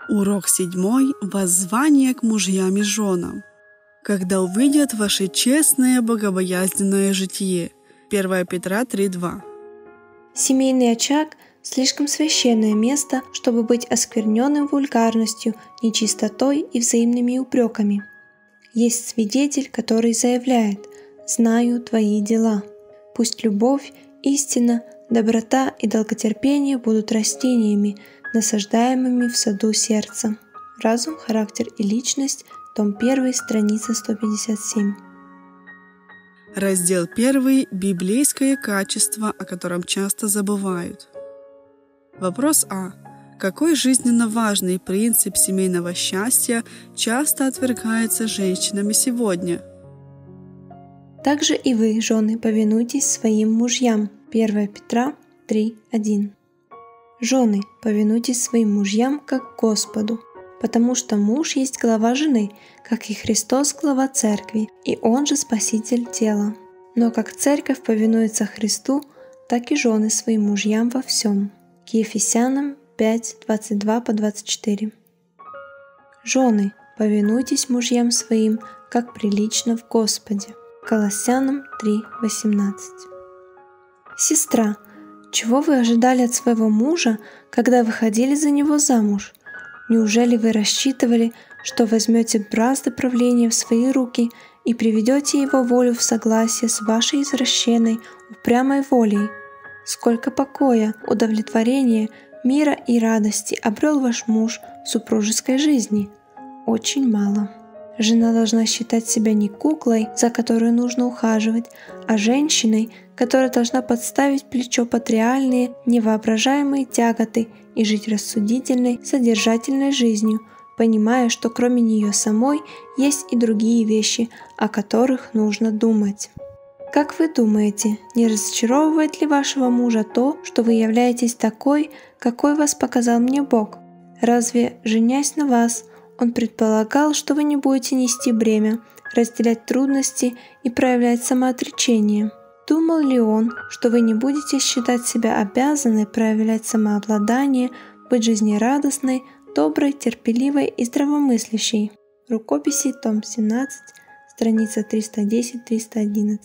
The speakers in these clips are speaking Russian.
Урок 7. Воззвание к мужьям и женам. Когда увидят ваше честное, богобоязненное житие. 1 Петра 3:2. Семейный очаг – слишком священное место, чтобы быть оскверненным вульгарностью, нечистотой и взаимными упреками. Есть свидетель, который заявляет: «Знаю твои дела». Пусть любовь, истина, доброта и долготерпение будут растениями, насаждаемыми в саду сердца. Разум, характер и личность. Том 1, страница 157. Раздел 1. Библейское качество, о котором часто забывают. Вопрос А. Какой жизненно важный принцип семейного счастья часто отвергается женщинами сегодня? Также и вы, жены, повинуйтесь своим мужьям. 1 Петра 3:1. Жены, повинуйтесь своим мужьям как Господу, потому что муж есть глава жены, как и Христос глава церкви, и Он же Спаситель тела. Но как церковь повинуется Христу, так и жены своим мужьям во всем. К Ефесянам 5:22-24. Жены, повинуйтесь мужьям своим, как прилично в Господе. Колоссянам 3:18. Сестра, чего вы ожидали от своего мужа, когда выходили за него замуж? Неужели вы рассчитывали, что возьмете бразды правления в свои руки и приведете его волю в согласие с вашей извращенной, упрямой волей? Сколько покоя, удовлетворения, мира и радости обрел ваш муж в супружеской жизни? Очень мало. Жена должна считать себя не куклой, за которой нужно ухаживать, а женщиной, которая должна подставить плечо под реальные, невоображаемые тяготы и жить рассудительной, содержательной жизнью, понимая, что кроме нее самой есть и другие вещи, о которых нужно думать. Как вы думаете, не разочаровывает ли вашего мужа то, что вы являетесь такой, какой вас показал мне Бог? Разве, женясь на вас, Он предполагал, что вы не будете нести бремя, разделять трудности и проявлять самоотречение? Думал ли Он, что вы не будете считать себя обязанной проявлять самообладание, быть жизнерадостной, доброй, терпеливой и здравомыслящей? Рукописи, том 17, страница 310-311.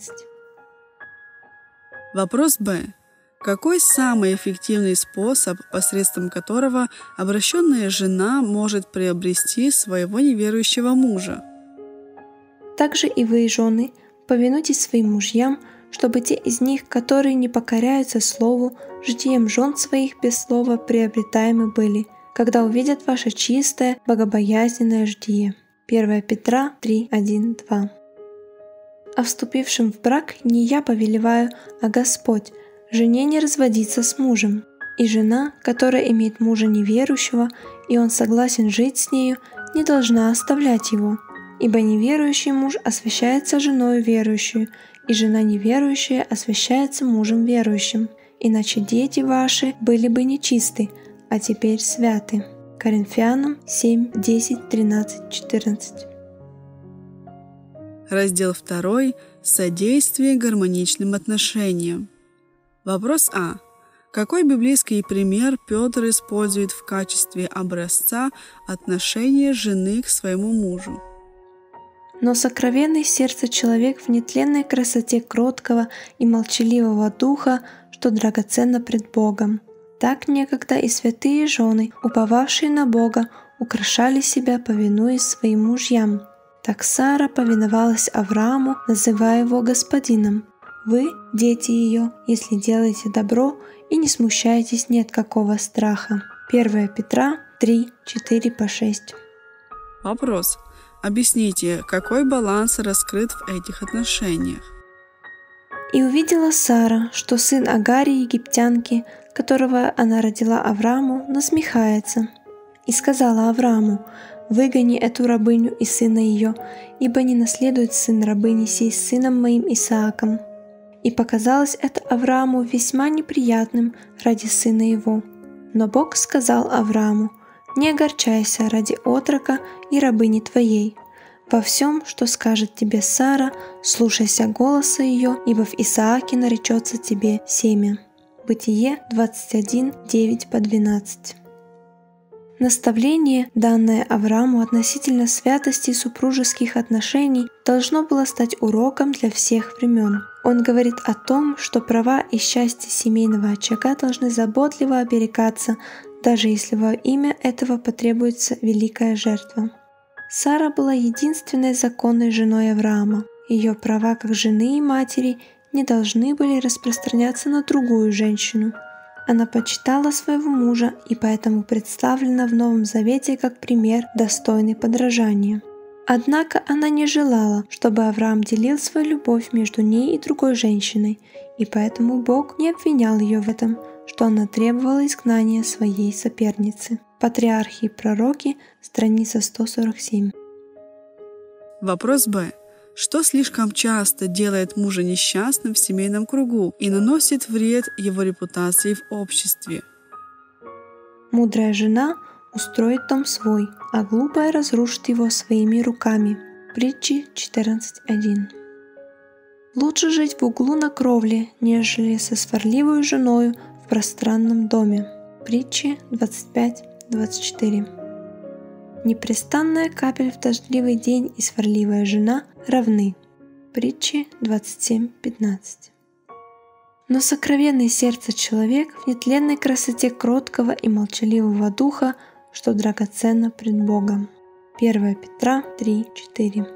Вопрос Б. Какой самый эффективный способ, посредством которого обращенная жена может приобрести своего неверующего мужа? Также и вы, жены, повинуйтесь своим мужьям, чтобы те из них, которые не покоряются слову, житием жен своих без слова приобретаемы были, когда увидят ваше чистое, богобоязненное житие. 1 Петра 3:1-2. А вступившим в брак не я повелеваю, а Господь, жене не разводиться с мужем. И жена, которая имеет мужа неверующего, и он согласен жить с нею, не должна оставлять его. Ибо неверующий муж освящается женою верующую, и жена неверующая освящается мужем верующим. Иначе дети ваши были бы нечисты, а теперь святы. Коринфянам 7:10, 13, 14. Раздел 2. Содействие гармоничным отношениям. Вопрос А. Какой библейский пример Петр использует в качестве образца отношения жены к своему мужу? Но сокровенный сердце человек в нетленной красоте кроткого и молчаливого духа, что драгоценно пред Богом. Так некогда и святые жены, уповавшие на Бога, украшали себя, повинуясь своим мужьям. Так Сара повиновалась Аврааму, называя его господином. Вы, дети ее, если делаете добро и не смущаетесь ни от какого страха. 1 Петра 3:4-6. Вопрос. Объясните, какой баланс раскрыт в этих отношениях? «И увидела Сара, что сын Агари египтянки, которого она родила Аврааму, насмехается. И сказала Аврааму: выгони эту рабыню и сына ее, ибо не наследует сын рабыни сей с сыном моим Исааком. И показалось это Аврааму весьма неприятным ради сына его. Но Бог сказал Аврааму: не огорчайся ради отрока и рабыни твоей. Во всем, что скажет тебе Сара, слушайся голоса ее, ибо в Исааке наречется тебе семя». Бытие 21:9-12. Наставление, данное Аврааму относительно святости супружеских отношений, должно было стать уроком для всех времен. Он говорит о том, что права и счастье семейного очага должны заботливо оберегаться, даже если во имя этого потребуется великая жертва. Сара была единственной законной женой Авраама. Ее права как жены и матери не должны были распространяться на другую женщину. Она почитала своего мужа и поэтому представлена в Новом Завете как пример, достойный подражания. Однако она не желала, чтобы Авраам делил свою любовь между ней и другой женщиной, и поэтому Бог не обвинял ее в этом, что она требовала изгнания своей соперницы. Патриархи и пророки, страница 147. Вопрос Б. Что слишком часто делает мужа несчастным в семейном кругу и наносит вред его репутации в обществе? Мудрая жена устроит дом свой, а глупая разрушит его своими руками. Притчи 14:1. Лучше жить в углу на кровле, нежели со сварливой женою в пространном доме. Притчи 25:24. Непрестанная капель в дождливый день и сварливая жена равны. Притчи 27:15. Но сокровенное сердце человек в нетленной красоте кроткого и молчаливого духа, что драгоценно пред Богом. 1 Петра 3:4.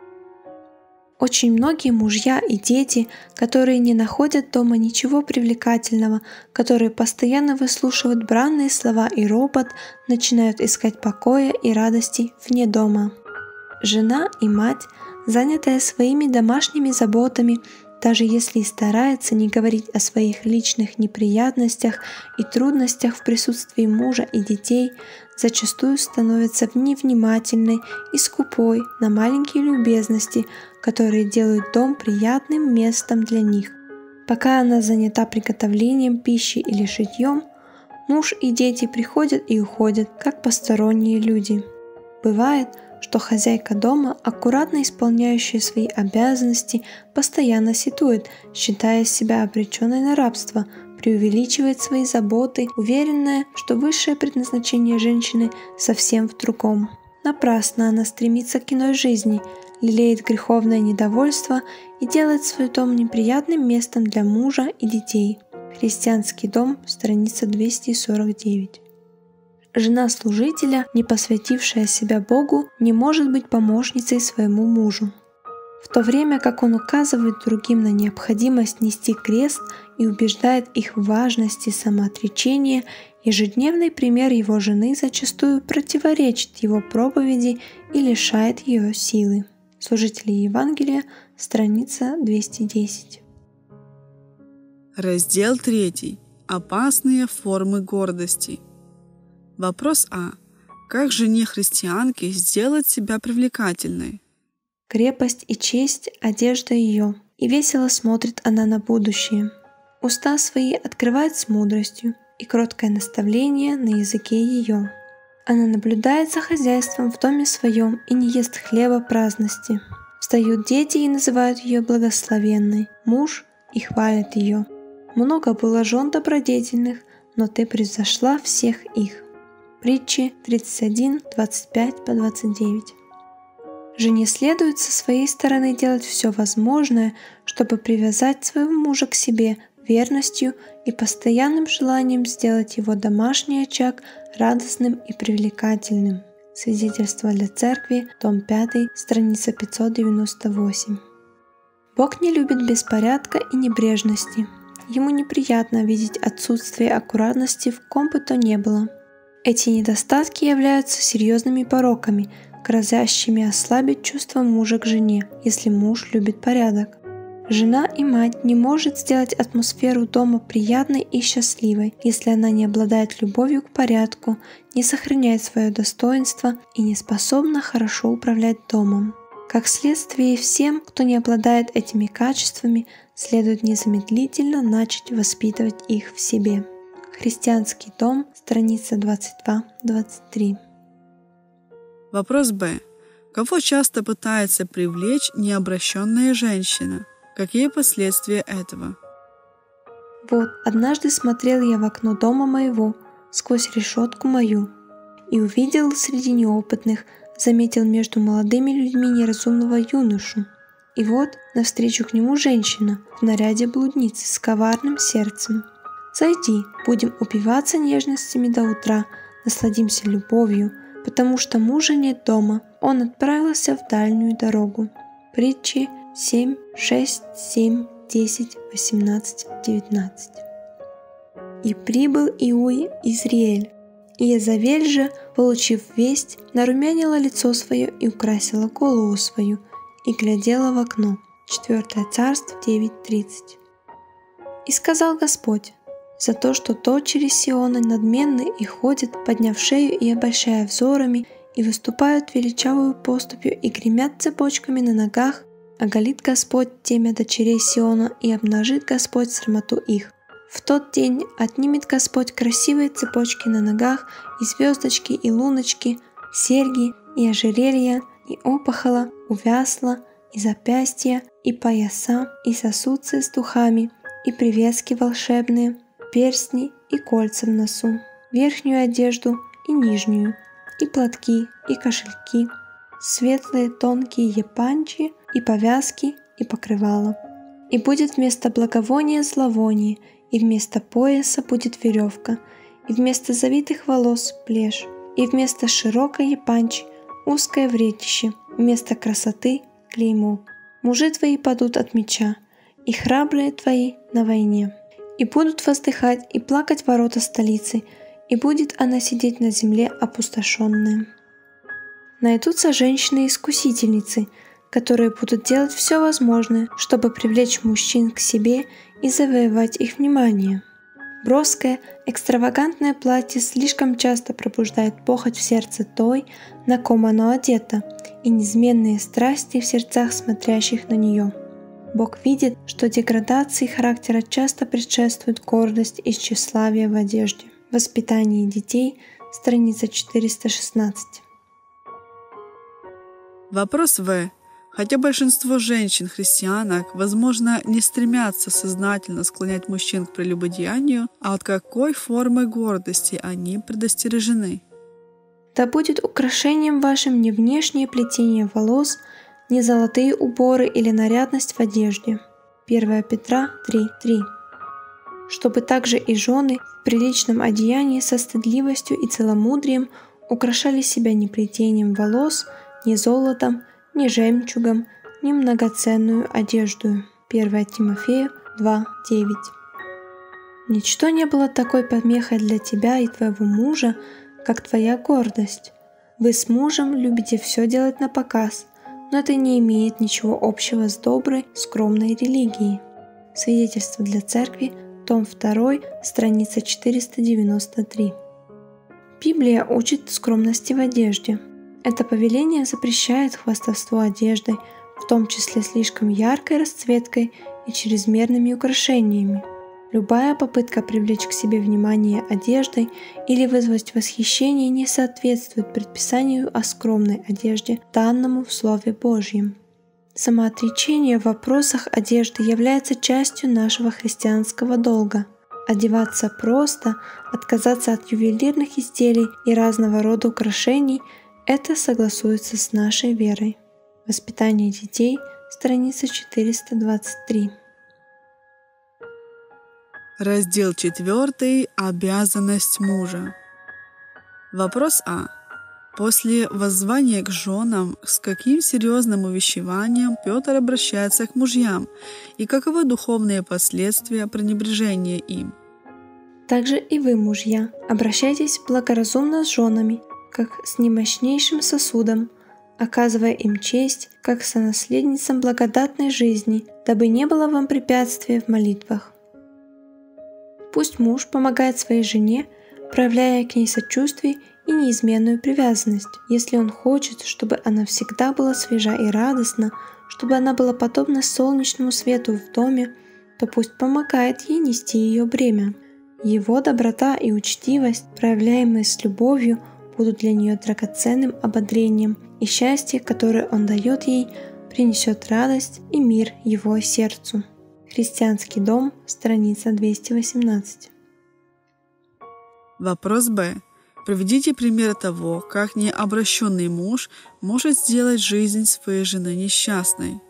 Очень многие мужья и дети, которые не находят дома ничего привлекательного, которые постоянно выслушивают бранные слова и ропот, начинают искать покоя и радости вне дома. Жена и мать, занятая своими домашними заботами, даже если и старается не говорить о своих личных неприятностях и трудностях в присутствии мужа и детей, зачастую становится невнимательной и скупой на маленькие любезности, которые делают дом приятным местом для них. Пока она занята приготовлением пищи или шитьем, муж и дети приходят и уходят, как посторонние люди. Бывает, что хозяйка дома, аккуратно исполняющая свои обязанности, постоянно сетует, считая себя обреченной на рабство, преувеличивает свои заботы, уверенная, что высшее предназначение женщины совсем в другом. Напрасно она стремится к иной жизни, лелеет греховное недовольство и делает свой дом неприятным местом для мужа и детей. Христианский дом, страница 249. Жена служителя, не посвятившая себя Богу, не может быть помощницей своему мужу. В то время как он указывает другим на необходимость нести крест и убеждает их в важности самоотречения, ежедневный пример его жены зачастую противоречит его проповеди и лишает ее силы. Служители Евангелия, страница 210. Раздел 3. Опасные формы гордости. Вопрос А. Как жене христианки сделать себя привлекательной? Крепость и честь — одежда ее, и весело смотрит она на будущее. Уста свои открывает с мудростью, и кроткое наставление на языке ее. Она наблюдает за хозяйством в доме своем и не ест хлеба праздности. Встают дети и называют ее благословенной, муж и хвалит ее. Много было жен добродетельных, но ты превзошла всех их. Притчи 31, 25-29. Жене следует со своей стороны делать все возможное, чтобы привязать своего мужа к себе верностью и постоянным желанием сделать его домашний очаг радостным и привлекательным. Свидетельство для церкви, том 5, страница 598. Бог не любит беспорядка и небрежности. Ему неприятно видеть отсутствие аккуратности в ком бы то ни было. Эти недостатки являются серьезными пороками, грозящими ослабить чувство мужа к жене, если муж любит порядок. Жена и мать не может сделать атмосферу дома приятной и счастливой, если она не обладает любовью к порядку, не сохраняет свое достоинство и не способна хорошо управлять домом. Как следствие, всем, кто не обладает этими качествами, следует незамедлительно начать воспитывать их в себе. Христианский дом, страница 22-23. Вопрос Б. Кого часто пытается привлечь необращенная женщина? Какие последствия этого? Вот, однажды смотрел я в окно дома моего, сквозь решетку мою, и увидел среди неопытных, заметил между молодыми людьми неразумного юношу. И вот навстречу к нему женщина в наряде блудницы с коварным сердцем. «Зайди, будем упиваться нежностями до утра, насладимся любовью, потому что мужа нет дома, он отправился в дальнюю дорогу». Притчи 7, 6, 7, 10, 18, 19. «И прибыл Иуи Изриэль. Иезавель же, получив весть, нарумянила лицо свое и украсила голову свою, и глядела в окно». 4 Царств 9:30. «И сказал Господь: за то, что дочери Сиона надменны и ходят, подняв шею и обольщая взорами, и выступают величавую поступью и гремят цепочками на ногах, оголит Господь темя дочерей Сиона и обнажит Господь срамоту их. В тот день отнимет Господь красивые цепочки на ногах, и звездочки, и луночки, серьги, и ожерелья, и опахала, увясла, и запястья, и пояса, и сосудцы с духами, и привески волшебные, перстни и кольца в носу, верхнюю одежду и нижнюю, и платки, и кошельки, светлые тонкие епанчи, и повязки, и покрывала. И будет вместо благовония зловоние, и вместо пояса будет веревка, и вместо завитых волос плешь, и вместо широкой епанчи узкое вретище, вместо красоты клеймо. Мужи твои падут от меча, и храбрые твои на войне. И будут воздыхать и плакать ворота столицы, и будет она сидеть на земле опустошенная. Найдутся женщины-искусительницы, которые будут делать все возможное, чтобы привлечь мужчин к себе и завоевать их внимание. Броское, экстравагантное платье слишком часто пробуждает похоть в сердце той, на ком оно одето, и неизменные страсти в сердцах смотрящих на нее. Бог видит, что деградации характера часто предшествует гордость и тщеславие в одежде. Воспитание детей, страница 416. Вопрос В. Хотя большинство женщин-христианок, возможно, не стремятся сознательно склонять мужчин к прелюбодеянию, а от какой формы гордости они предостережены? Да будет украшением вашим не внешнее плетение волос, не золотые уборы или нарядность в одежде. 1 Петра 3:3. Чтобы также и жены в приличном одеянии со стыдливостью и целомудрием украшали себя не плетением волос, не золотом, ни жемчугом, ни многоценную одежду. 1 Тимофею 2:9. Ничто не было такой помехой для тебя и твоего мужа, как твоя гордость. Вы с мужем любите все делать на показ, но это не имеет ничего общего с доброй, скромной религией. Свидетельство для церкви, том 2, страница 493. Библия учит скромности в одежде. Это повеление запрещает хвастовство одеждой, в том числе слишком яркой расцветкой и чрезмерными украшениями. Любая попытка привлечь к себе внимание одеждой или вызвать восхищение не соответствует предписанию о скромной одежде, данному в Слове Божьем. Самоотречение в вопросах одежды является частью нашего христианского долга. Одеваться просто, отказаться от ювелирных изделий и разного рода украшений – это согласуется с нашей верой. Воспитание детей, страница 423. Раздел 4. Обязанность мужа. Вопрос А. После воззвания к женам, с каким серьезным увещеванием Петр обращается к мужьям, и каковы духовные последствия пренебрежения им? Также и вы, мужья, обращайтесь благоразумно с женами, как с немощнейшим сосудом, оказывая им честь, как сонаследницам благодатной жизни, дабы не было вам препятствия в молитвах. Пусть муж помогает своей жене, проявляя к ней сочувствие и неизменную привязанность, если он хочет, чтобы она всегда была свежа и радостна, чтобы она была подобна солнечному свету в доме, то пусть помогает ей нести ее бремя. Его доброта и учтивость, проявляемые с любовью, будут для нее драгоценным ободрением, и счастье, которое он дает ей, принесет радость и мир его сердцу. Христианский дом, страница 218. Вопрос Б. Приведите пример того, как необращенный муж может сделать жизнь своей жены несчастной.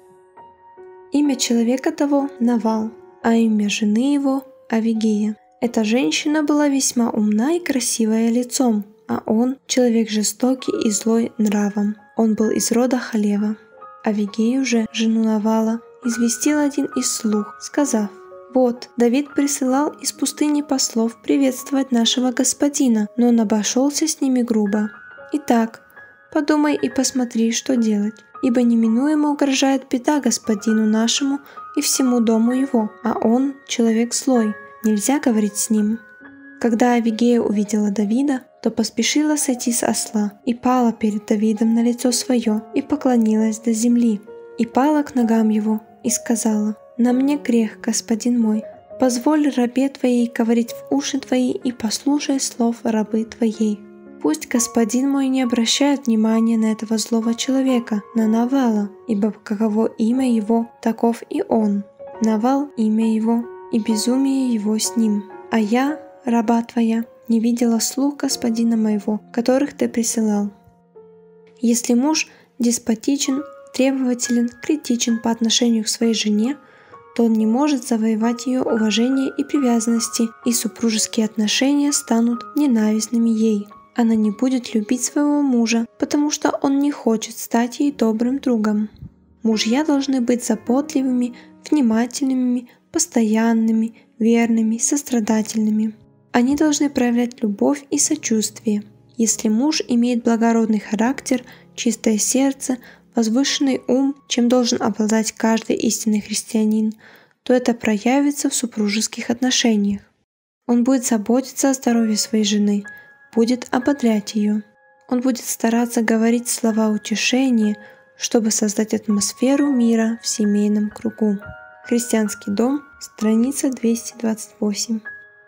Имя человека того — Навал, а имя жены его — Авигея. Эта женщина была весьма умна и красивая лицом, а он — человек жестокий и злой нравом. Он был из рода Халева. Авигею же, жену Навала, известил один из слуг, сказав: «Вот, Давид присылал из пустыни послов приветствовать нашего господина, но он обошелся с ними грубо. Итак, подумай и посмотри, что делать, ибо неминуемо угрожает беда господину нашему и всему дому его, а он человек злой, нельзя говорить с ним». Когда Авигея увидела Давида, то поспешила сойти с осла и пала перед Давидом на лицо свое и поклонилась до земли, и пала к ногам его и сказала: «На мне грех, господин мой, позволь рабе твоей говорить в уши твои и послушай слов рабы твоей. Пусть господин мой не обращает внимания на этого злого человека, на Навала, ибо каково имя его, таков и он. Навал — имя его, и безумие его с ним. А я, раба твоя, не видела слуг господина моего, которых ты присылал». Если муж деспотичен, требователен, критичен по отношению к своей жене, то он не может завоевать ее уважение и привязанности, и супружеские отношения станут ненавистными ей. Она не будет любить своего мужа, потому что он не хочет стать ей добрым другом. Мужья должны быть заботливыми, внимательными, постоянными, верными, сострадательными. Они должны проявлять любовь и сочувствие. Если муж имеет благородный характер, чистое сердце, возвышенный ум, чем должен обладать каждый истинный христианин, то это проявится в супружеских отношениях. Он будет заботиться о здоровье своей жены, будет ободрять ее. Он будет стараться говорить слова утешения, чтобы создать атмосферу мира в семейном кругу. Христианский дом, страница 228.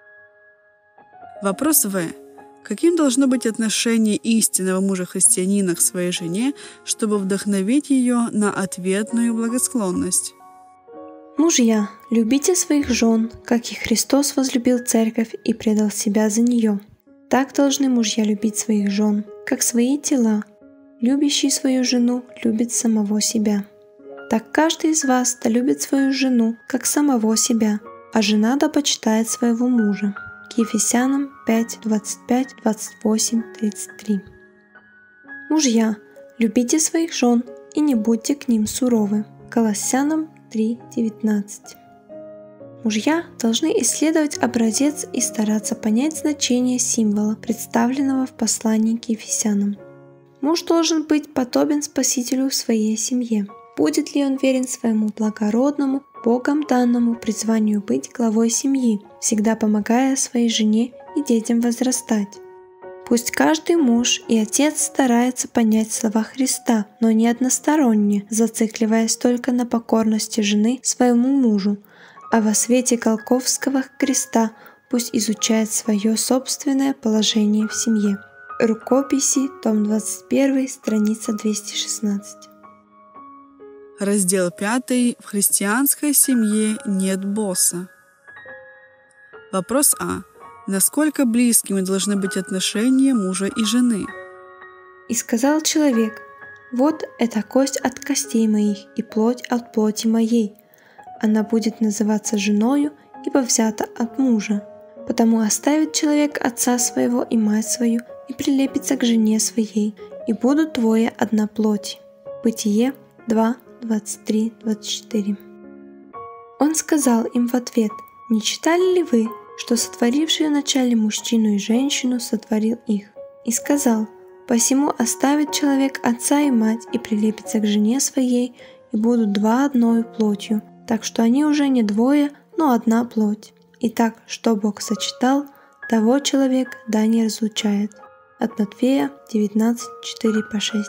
Вопрос В. Каким должно быть отношение истинного мужа-христианина к своей жене, чтобы вдохновить ее на ответную благосклонность? Мужья, любите своих жен, как и Христос возлюбил церковь и предал себя за нее. Так должны мужья любить своих жен, как свои тела. Любящий свою жену любит самого себя. Так каждый из вас да любит свою жену, как самого себя, а жена да почитает своего мужа. К Ефесянам 5, 25, 28, 33. Мужья, любите своих жен и не будьте к ним суровы. Колоссянам 3, 19. Мужья должны исследовать образец и стараться понять значение символа, представленного в послании к Ефесянам. Муж должен быть подобен Спасителю в своей семье. Будет ли он верен своему благородному, Богом данному призванию быть главой семьи, всегда помогая своей жене и детям возрастать? Пусть каждый муж и отец старается понять слова Христа, но не односторонне, зацикливаясь только на покорности жены своему мужу, а во свете Голгофского креста пусть изучает свое собственное положение в семье. Рукописи, том 21, страница 216. Раздел 5. В христианской семье нет босса. Вопрос А. Насколько близкими должны быть отношения мужа и жены? «И сказал человек: вот это кость от костей моих и плоть от плоти моей. Она будет называться женою, ибо взята от мужа. Потому оставит человек отца своего и мать свою, и прилепится к жене своей, и будут двое одна плоть». Бытие 2, 23, 24. Он сказал им в ответ: «Не читали ли вы, что сотворивший вначале мужчину и женщину сотворил их? И сказал: посему оставит человек отца и мать и прилепится к жене своей, и будут два одною плотью, так что они уже не двое, но одна плоть. Итак, что Бог сочетал, того человек да не разлучает». От Матфея 19, 4-6.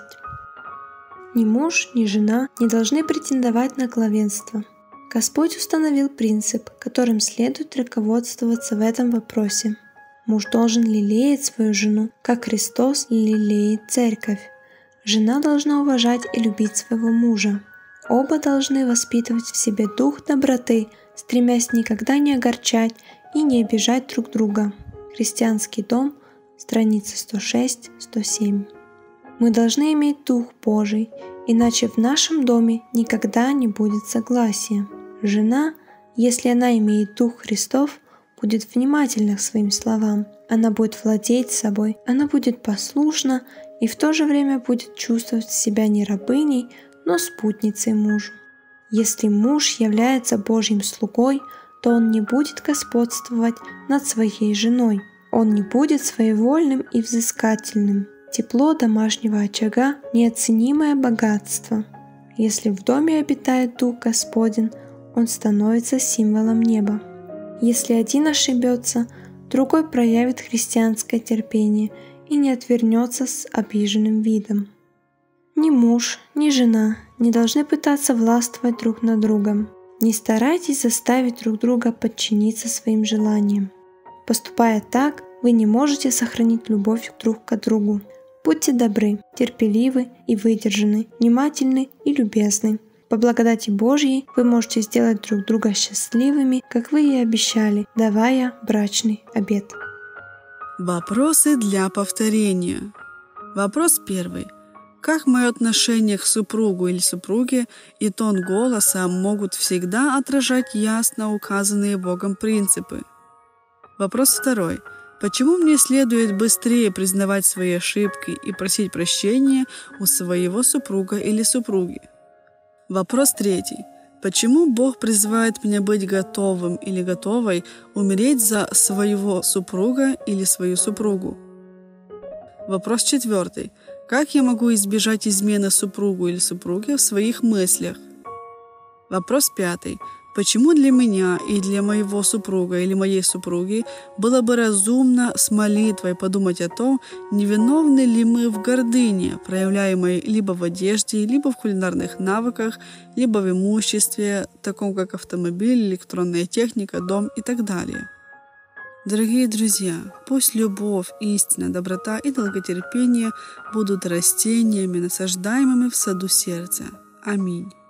Ни муж, ни жена не должны претендовать на главенство. Господь установил принцип, которым следует руководствоваться в этом вопросе. Муж должен лелеять свою жену, как Христос лелеет церковь. Жена должна уважать и любить своего мужа. Оба должны воспитывать в себе дух доброты, стремясь никогда не огорчать и не обижать друг друга. Христианский дом, страница 106-107. Мы должны иметь Дух Божий, иначе в нашем доме никогда не будет согласия. Жена, если она имеет Дух Христов, будет внимательна к своим словам, она будет владеть собой, она будет послушна и в то же время будет чувствовать себя не рабыней, но спутницей мужу. Если муж является Божьим слугой, то он не будет господствовать над своей женой, он не будет своевольным и взыскательным. Тепло домашнего очага – неоценимое богатство. Если в доме обитает Дух Господень, он становится символом неба. Если один ошибется, другой проявит христианское терпение и не отвернется с обиженным видом. Ни муж, ни жена не должны пытаться властвовать друг над другом. Не старайтесь заставить друг друга подчиниться своим желаниям. Поступая так, вы не можете сохранить любовь друг к другу. Будьте добры, терпеливы и выдержаны, внимательны и любезны. По благодати Божьей вы можете сделать друг друга счастливыми, как вы и обещали, давая брачный обет. Вопросы для повторения. Вопрос первый. Как мое отношение к супругу или супруге и тон голоса могут всегда отражать ясно указанные Богом принципы? Вопрос второй. Почему мне следует быстрее признавать свои ошибки и просить прощения у своего супруга или супруги? Вопрос третий. Почему Бог призывает меня быть готовым или готовой умереть за своего супруга или свою супругу? Вопрос четвертый. Как я могу избежать измены супругу или супруге в своих мыслях? Вопрос пятый. Почему для меня и для моего супруга или моей супруги было бы разумно с молитвой подумать о том, невиновны ли мы в гордыне, проявляемой либо в одежде, либо в кулинарных навыках, либо в имуществе, таком как автомобиль, электронная техника, дом и так далее? Дорогие друзья, пусть любовь, истина, доброта и долготерпение будут растениями, насаждаемыми в саду сердца. Аминь.